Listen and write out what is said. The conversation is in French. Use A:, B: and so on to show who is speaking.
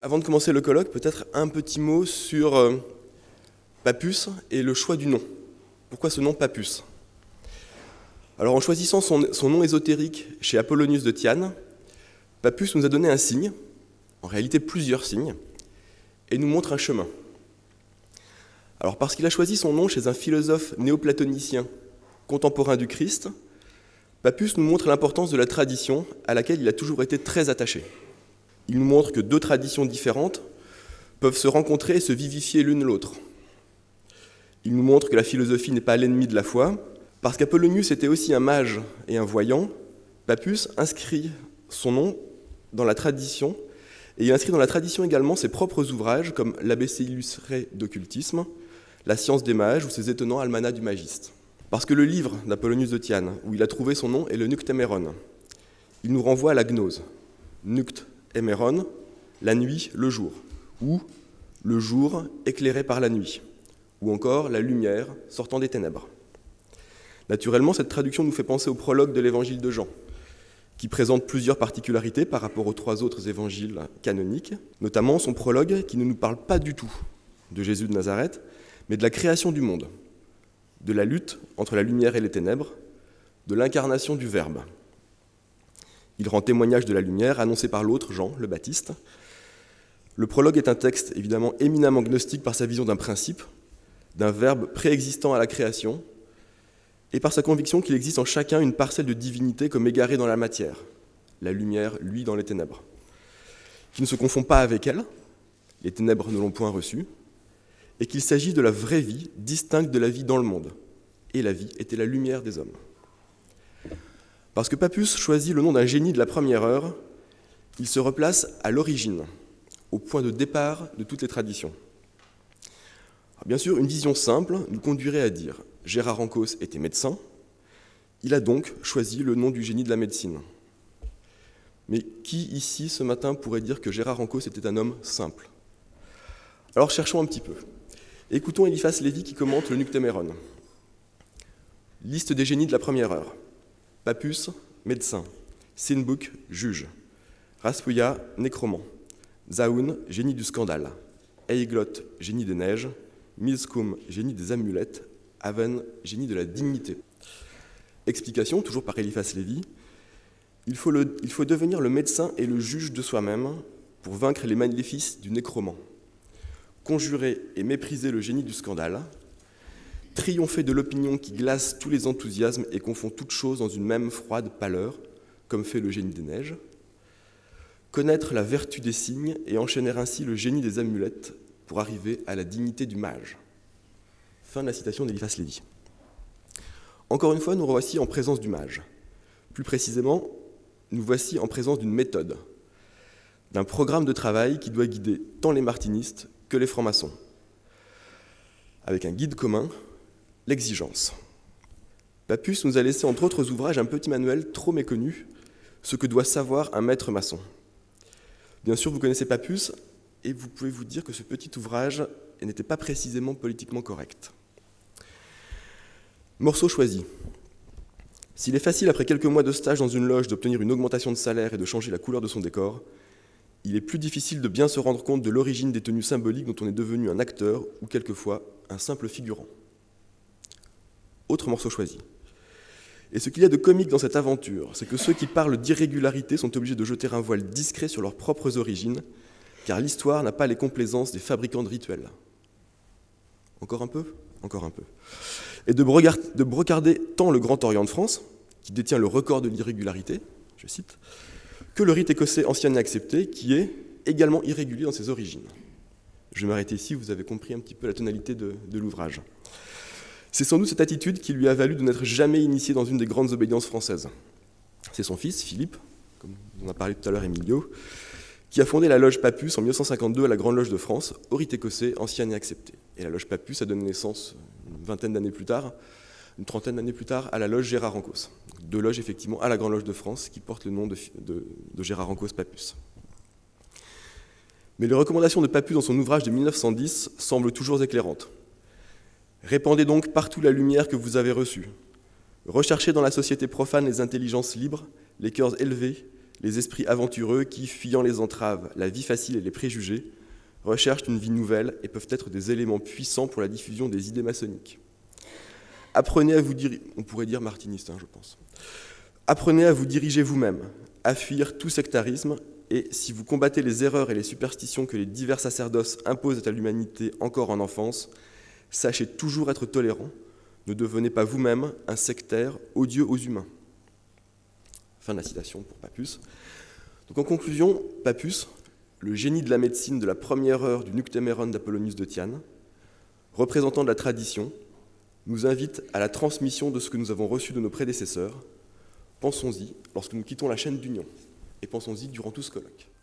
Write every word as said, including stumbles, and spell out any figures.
A: Avant de commencer le colloque, peut-être un petit mot sur euh, Pappus et le choix du nom. Pourquoi ce nom Pappus? Alors en choisissant son, son nom ésotérique chez Apollonius de Tyane, Pappus nous a donné un signe, en réalité plusieurs signes, et nous montre un chemin. Alors parce qu'il a choisi son nom chez un philosophe néoplatonicien contemporain du Christ, Pappus nous montre l'importance de la tradition à laquelle il a toujours été très attaché. Il nous montre que deux traditions différentes peuvent se rencontrer et se vivifier l'une l'autre. Il nous montre que la philosophie n'est pas l'ennemi de la foi. Parce qu'Apollonius était aussi un mage et un voyant, Pappus inscrit son nom dans la tradition, et il inscrit dans la tradition également ses propres ouvrages comme l'A B C illustré d'occultisme, La science des mages ou ses étonnants almanachs du magiste. Parce que le livre d'Apollonius de Tyane, où il a trouvé son nom, est le Nuctéméron. Il nous renvoie à la gnose. Nuct Héméron, la nuit, le jour, ou le jour éclairé par la nuit, ou encore la lumière sortant des ténèbres. Naturellement, cette traduction nous fait penser au prologue de l'évangile de Jean, qui présente plusieurs particularités par rapport aux trois autres évangiles canoniques, notamment son prologue qui ne nous parle pas du tout de Jésus de Nazareth, mais de la création du monde, de la lutte entre la lumière et les ténèbres, de l'incarnation du Verbe. Il rend témoignage de la lumière annoncée par l'autre, Jean, le Baptiste. Le prologue est un texte évidemment éminemment gnostique par sa vision d'un principe, d'un verbe préexistant à la création, et par sa conviction qu'il existe en chacun une parcelle de divinité comme égarée dans la matière, la lumière, lui, dans les ténèbres, qui ne se confond pas avec elle, les ténèbres ne l'ont point reçue, et qu'il s'agit de la vraie vie, distincte de la vie dans le monde, et la vie était la lumière des hommes. Parce que Pappus choisit le nom d'un génie de la première heure, il se replace à l'origine, au point de départ de toutes les traditions. Alors bien sûr, une vision simple nous conduirait à dire « Gérard Ancos était médecin, il a donc choisi le nom du génie de la médecine ». Mais qui ici, ce matin, pourrait dire que Gérard Ancos était un homme simple? Alors cherchons un petit peu. Écoutons Eliphas Lévi qui commente le Nuctéméron. Liste des génies de la première heure. Pappus, médecin. Sinbuk, juge. Raspouya, nécromant. Zaoun, génie du scandale. Eiglot, génie des neiges. Milskum, génie des amulettes. Aven, génie de la dignité. Explication, toujours par Eliphas Lévi. Il faut, le, il faut devenir le médecin et le juge de soi-même pour vaincre les maléfices du nécromant. Conjurer et mépriser le génie du scandale. Triompher de l'opinion qui glace tous les enthousiasmes et confond toutes choses dans une même froide pâleur, comme fait le génie des neiges. Connaître la vertu des signes et enchaîner ainsi le génie des amulettes pour arriver à la dignité du mage. Fin de la citation d'Eliphas Lévi. Encore une fois, nous revoici en présence du mage. Plus précisément, nous voici en présence d'une méthode, d'un programme de travail qui doit guider tant les martinistes que les francs-maçons, avec un guide commun, l'exigence. Pappus nous a laissé entre autres ouvrages un petit manuel trop méconnu, ce que doit savoir un maître maçon. Bien sûr, vous connaissez Pappus, et vous pouvez vous dire que ce petit ouvrage n'était pas précisément politiquement correct. Morceau choisi. S'il est facile, après quelques mois de stage dans une loge, d'obtenir une augmentation de salaire et de changer la couleur de son décor, il est plus difficile de bien se rendre compte de l'origine des tenues symboliques dont on est devenu un acteur ou quelquefois un simple figurant. Autre morceau choisi. Et ce qu'il y a de comique dans cette aventure, c'est que ceux qui parlent d'irrégularité sont obligés de jeter un voile discret sur leurs propres origines, car l'histoire n'a pas les complaisances des fabricants de rituels. Encore un peu ? Encore un peu. Et de brocarder tant le Grand Orient de France, qui détient le record de l'irrégularité, je cite, que le rite écossais ancien et accepté, qui est également irrégulier dans ses origines. Je vais m'arrêter ici, vous avez compris un petit peu la tonalité de, de l'ouvrage. C'est sans doute cette attitude qui lui a valu de n'être jamais initié dans une des grandes obédiences françaises. C'est son fils, Philippe, comme on a parlé tout à l'heure, Emilio, qui a fondé la loge Pappus en mille neuf cent cinquante-deux à la Grande Loge de France, au rite écossais ancien et accepté. Et la loge Pappus a donné naissance une vingtaine d'années plus tard, une trentaine d'années plus tard, à la loge Gérard Ancos. Deux loges, effectivement, à la Grande Loge de France, qui portent le nom de, de, de Gérard Ancos Pappus. Mais les recommandations de Pappus dans son ouvrage de mille neuf cent dix semblent toujours éclairantes. Répandez donc partout la lumière que vous avez reçue. Recherchez dans la société profane les intelligences libres, les cœurs élevés, les esprits aventureux qui, fuyant les entraves, la vie facile et les préjugés, recherchent une vie nouvelle et peuvent être des éléments puissants pour la diffusion des idées maçonniques. Apprenez à vous diriger, on pourrait dire martiniste, hein, je pense. Apprenez à vous diriger vous-même, à fuir tout sectarisme, et si vous combattez les erreurs et les superstitions que les divers sacerdoces imposent à l'humanité encore en enfance, sachez toujours être tolérant, ne devenez pas vous-même un sectaire odieux aux humains. Fin de la citation pour Pappus. Donc en conclusion, Pappus, le génie de la médecine de la première heure du Nocteméron d'Apollonius de Tyane, représentant de la tradition, nous invite à la transmission de ce que nous avons reçu de nos prédécesseurs. Pensons-y lorsque nous quittons la chaîne d'union, et pensons-y durant tout ce colloque.